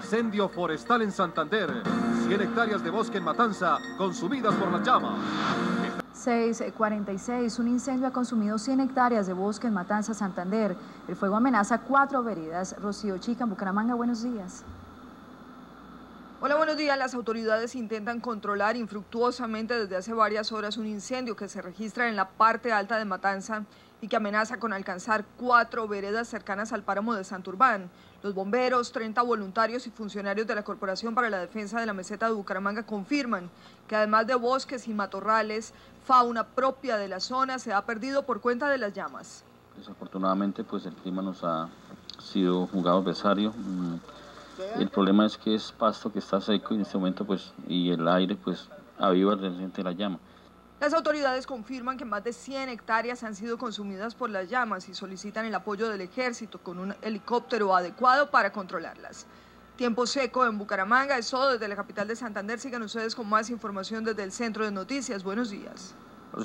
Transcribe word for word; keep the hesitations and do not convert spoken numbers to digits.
Incendio forestal en Santander. cien hectáreas de bosque en Matanza consumidas por las llamas. seis cuarenta y seis, un incendio ha consumido cien hectáreas de bosque en Matanza, Santander. El fuego amenaza cuatro veredas. Rocío Chica, en Bucaramanga, buenos días. Hola, buenos días. Las autoridades intentan controlar infructuosamente desde hace varias horas un incendio que se registra en la parte alta de Matanza y que amenaza con alcanzar cuatro veredas cercanas al páramo de Santurbán. Los bomberos, treinta voluntarios y funcionarios de la Corporación para la Defensa de la Meseta de Bucaramanga confirman que además de bosques y matorrales, fauna propia de la zona se ha perdido por cuenta de las llamas. Desafortunadamente, pues el clima nos ha sido jugado adversario. El problema es que es pasto que está seco en este momento, pues, y el aire pues aviva realmente la llama. Las autoridades confirman que más de cien hectáreas han sido consumidas por las llamas y solicitan el apoyo del ejército con un helicóptero adecuado para controlarlas. Tiempo seco en Bucaramanga, es todo desde la capital de Santander. Sigan ustedes con más información desde el Centro de Noticias. Buenos días.